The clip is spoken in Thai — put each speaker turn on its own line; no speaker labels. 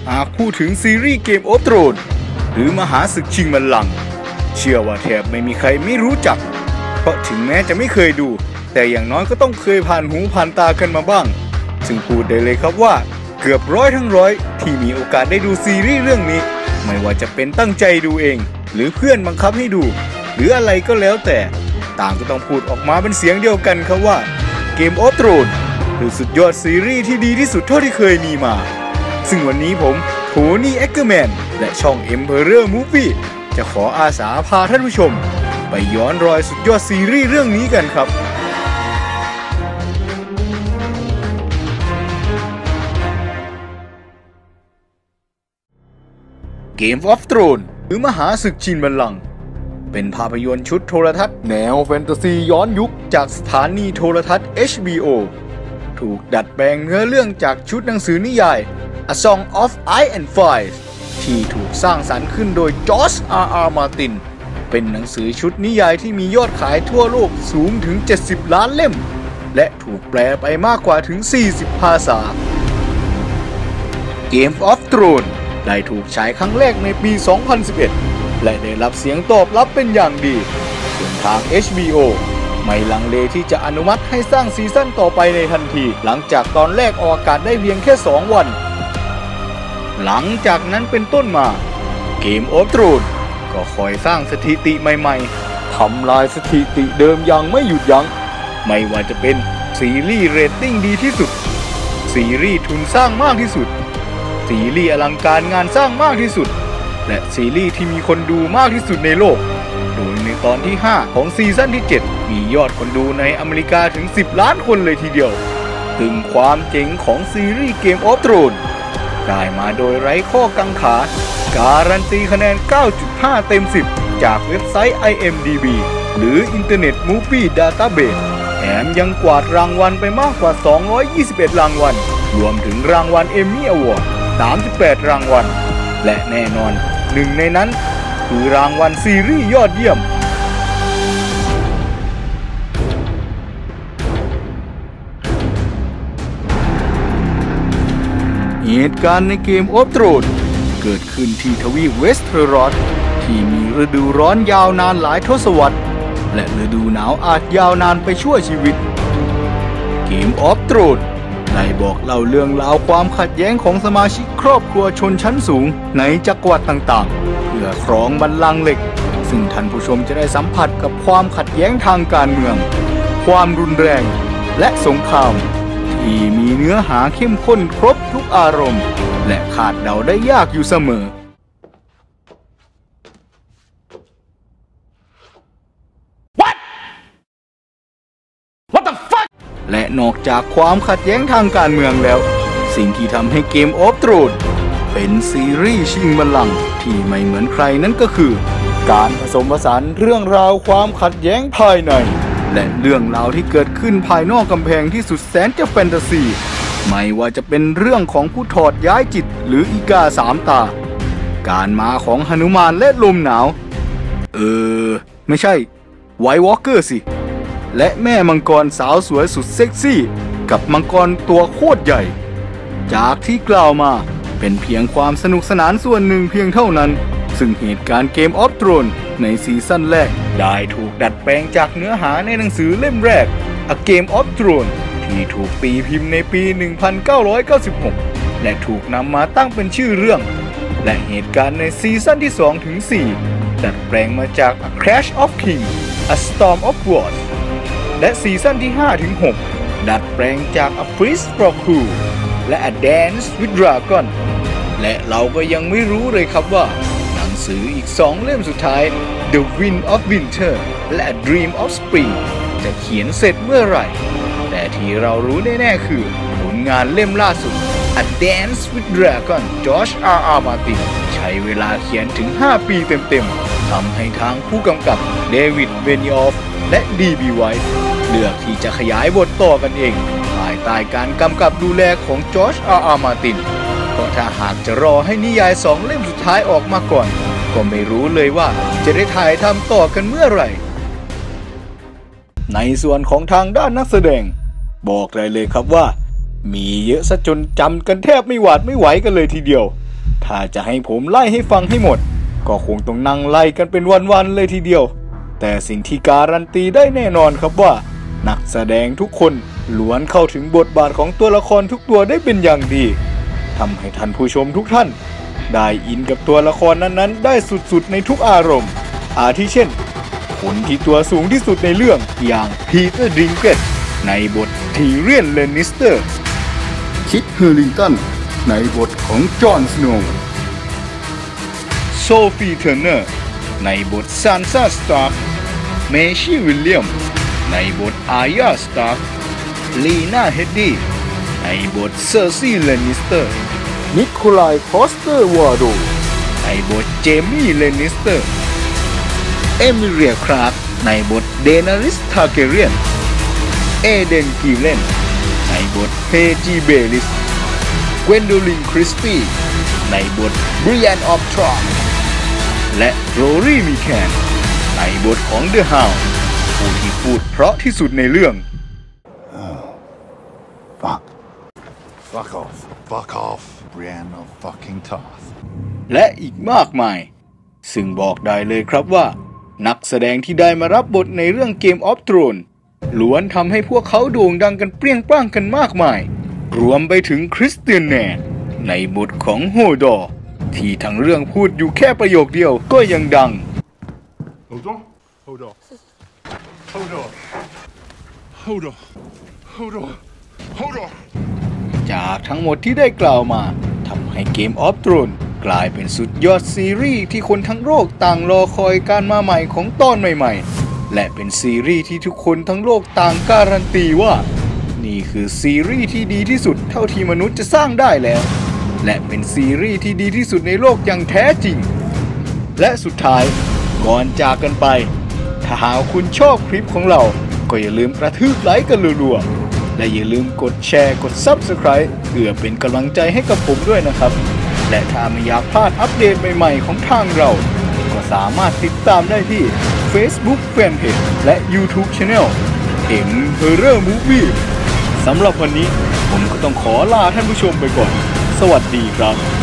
หากพูดถึงซีรีส์เกมออฟโธรนส์หรือมหาศึกชิงบัลลังก์เชื่อว่าแทบไม่มีใครไม่รู้จักเพราะถึงแม้จะไม่เคยดูแต่อย่างน้อยก็ต้องเคยผ่านหูผ่านตากันมาบ้างซึ่งพูดได้เลยครับว่าเกือบร้อยทั้งร้อยที่มีโอกาสได้ดูซีรีส์เรื่องนี้ไม่ว่าจะเป็นตั้งใจดูเองหรือเพื่อนบังคับให้ดูหรืออะไรก็แล้วแต่ต่างก็ต้องพูดออกมาเป็นเสียงเดียวกันครับว่าเกมออฟโธรนส์คือสุดยอดซีรีส์ที่ดีที่สุดเท่าที่เคยมีมาซึ่งวันนี้ผมโทนี่เอ็กเกอร์แมนและช่อง Emperor Movie จะขออาสาพาท่านผู้ชมไปย้อนรอยสุดยอดซีรีส์เรื่องนี้กันครับเกมออฟโธรนส์หรือมหาศึกชิงบัลลังก์เป็นภาพยนตร์ชุดโทรทัศน์แนวแฟนตาซีย้อนยุคจากสถานีโทรทัศน์ HBO ถูกดัดแปลงเนื้อเรื่องจากชุดหนังสือนิยาย A Song of Ice and Fire ที่ถูกสร้างสรรค์ขึ้นโดยจอร์จ R.R. มาร์ตินเป็นหนังสือชุดนิยายที่มียอดขายทั่วโลกสูงถึง70ล้านเล่มและถูกแปลไปมากกว่าถึง40ภาษา Game of Thrones ได้ถูกฉายครั้งแรกในปี 2011 และได้รับเสียงตอบรับเป็นอย่างดีจนทาง HBO ไม่ลังเลที่จะอนุมัติให้สร้างซีซั่นต่อไปในทันทีหลังจากตอนแรกออกอากาศได้เพียงแค่2 วันหลังจากนั้นเป็นต้นมา Game of Thrones ก็คอยสร้างสถิติใหม่ๆทำลายสถิติเดิมอย่างไม่หยุดยั้งไม่ว่าจะเป็นซีรีส์เรตติ้งดีที่สุดซีรีส์ทุนสร้างมากที่สุดซีรีส์อลังการงานสร้างมากที่สุดและซีรีส์ที่มีคนดูมากที่สุดในโลกโดยในตอนที่5ของซีซั่นที่7มียอดคนดูในอเมริกาถึง10ล้านคนเลยทีเดียวถึงความเจ๋งของซีรีส์ Game of Thrones ได้มาโดยไร้ข้อกังขาการันตีคะแนน 9.5 เต็ม 10 จากเว็บไซต์ IMDb หรือ Internet Movie Database แถมยังกวาดรางวัลไปมากกว่า221รางวัลรวมถึงรางวัล Emmy Award 38 รางวัลและแน่นอนหนึ่งในนั้นคือรางวัลซีรีส์ยอดเยี่ยมเหตุการณ์ในเกมออฟโธรนส์เกิดขึ้นที่ทวีปเวสเทอรอสที่มีฤดูร้อนยาวนานหลายทศวรรษและฤดูหนาวอาจยาวนานไปชั่วชีวิตเกมออฟโธรนส์ได้บอกเล่าเรื่องราวความขัดแย้งของสมาชิกครอบครัวชนชั้นสูงในจักรวรรดิต่างๆเพื่อครองบัลลังก์เหล็กซึ่งท่านผู้ชมจะได้สัมผัสกับความขัดแย้งทางการเมืองความรุนแรงและสงครามที่มีเนื้อหาเข้มข้นครบทุกอารมณ์และคาดเดาได้ยากอยู่เสมอและนอกจากความขัดแย้งทางการเมืองแล้วสิ่งที่ทำให้เกมออฟโธรนส์เป็นซีรีส์ชิงบัลลังก์ที่ไม่เหมือนใครนั่นก็คือการผสมผสานเรื่องราวความขัดแย้งภายในและเรื่องราวที่เกิดขึ้นภายนอกกำแพงที่สุดแสนจะแฟนตาซีไม่ว่าจะเป็นเรื่องของผู้ถอดย้ายจิตหรืออีกา3 ตาการมาของหนุมานและลมหนาวไม่ใช่ไวท์วอล์กเกอร์สิและแม่มังกรสาวสวยสุดเซ็กซี่กับมังกรตัวโคตรใหญ่จากที่กล่าวมาเป็นเพียงความสนุกสนานส่วนหนึ่งเพียงเท่านั้นซึ่งเหตุการณ์เกมออฟโธรนส์ในซีซั่นแรกได้ถูกดัดแปลงจากเนื้อหาในหนังสือเล่มแรก A Game of Thrones ที่ถูกตีพิมพ์ในปี 1996 และถูกนำมาตั้งเป็นชื่อเรื่องและเหตุการณ์ในซีซั่นที่ 2-4 ดัดแปลงมาจาก A Clash of Kings A Storm of Wars และซีซั่นที่ 5-6 ดัดแปลงจาก A Feast for Crows และ A Dance with Dragon และเราก็ยังไม่รู้เลยครับว่าหนังสืออีก2 เล่มสุดท้าย The Wind of Winter และ A Dream of Spring จะเขียนเสร็จเมื่อไหร่แต่ที่เรารู้แน่ๆคือผลงานเล่มล่าสุด A Dance with Dragon จอร์จ R.R. มาร์ตินใช้เวลาเขียนถึง5 ปีเต็มๆทำให้ทางผู้กำกับเดวิด เบนิออฟและ D.B. Weiss เลือกที่จะขยายบทต่อกันเองภายใต้การกำกับดูแลของจอร์จ R.R. มาร์ตินก็ถ้าหากจะรอให้นิยาย2 เล่มสุดท้ายออกมาก่อนก็ไม่รู้เลยว่าจะได้ถ่ายทำต่อกันเมื่อไหร่ในส่วนของทางด้านนักแสดงบอกเลยครับว่ามีเยอะซะจนจำกันแทบไม่หวาดไม่ไหวกันเลยทีเดียวถ้าจะให้ผมไล่ให้ฟังให้หมดก็คงต้องนั่งไล่กันเป็นวันๆเลยทีเดียวแต่สิ่งที่การันตีได้แน่นอนครับว่านักแสดงทุกคนล้วนเข้าถึงบทบาทของตัวละครทุกตัวได้เป็นอย่างดีทำให้ท่านผู้ชมทุกท่านได้อินกับตัวละครนั้นๆได้สุดๆในทุกอารมณ์อาทิเช่นคนที่ตัวสูงที่สุดในเรื่องอย่างพีเตอร์ดิงเกตในบททีเรียนเลนนิสเตอร์คิดเฮอร์ลิงตันในบทของจอห์นสโนว์โซฟีเทอร์เนอร์ในบทซานซ่าสตาร์กเมชี่วิลเลียมในบทอาร์ยาสตาร์กลีน่าเฮดดี้ในบทเซอร์ซีเลนนิสเตอร์นิโคลายพอสเตอร์วาร์โดในบทเจมี่เลนนิสเตอร์เอมิเลียคลาร์กในบทเดนาริสทาร์แกเรียนเอเดนกิลเลนในบทเพจีเบลิสเกวนโดลินคริสปี้ในบทบริยันออฟทรอนและโรรี่มิแคนในบทของเดอะฮาวผู้ที่พูดเพราะที่สุดในเรื่อง
Fuck off. Fuck off, Brienne of fucking Tarth.
และอีกมากมายซึ่งบอกได้เลยครับว่านักแสดงที่ได้มารับบทในเรื่อง Game of Thrones ล้วนทำให้พวกเขาโด่งดังกันเปรี้ยงปร้างกันมากมายรวมไปถึงคริสเตียนแนร์ในบทของโฮดอร์ที่ทั้งเรื่องพูดอยู่แค่ประโยคเดียวก็ยังดัง
Hold on. Hold on. Hold on. Hold on. Hold on. Hold on.
จากทั้งหมดที่ได้กล่าวมาทำให้ Game of Thrones กลายเป็นสุดยอดซีรีส์ที่คนทั้งโลกต่างรอคอยการมาใหม่ของตอนใหม่ๆและเป็นซีรีส์ที่ทุกคนทั้งโลกต่างการันตีว่านี่คือซีรีส์ที่ดีที่สุดเท่าที่มนุษย์จะสร้างได้แล้วและเป็นซีรีส์ที่ดีที่สุดในโลกอย่างแท้จริงและสุดท้ายก่อนจากกันไปถ้าหากคุณชอบคลิปของเราก็อย่าลืมกระทืบไลค์กันรัวๆและอย่าลืมกดแชร์กด Subscribe เพื่อเป็นกำลังใจให้กับผมด้วยนะครับและถ้าไม่อยากพลาดอัปเดตใหม่ๆของทางเราก็สามารถติดตามได้ที่ Facebook Fanpage และ YouTube Channel Horror Movie สำหรับวันนี้ผมก็ต้องขอลาท่านผู้ชมไปก่อนสวัสดีครับ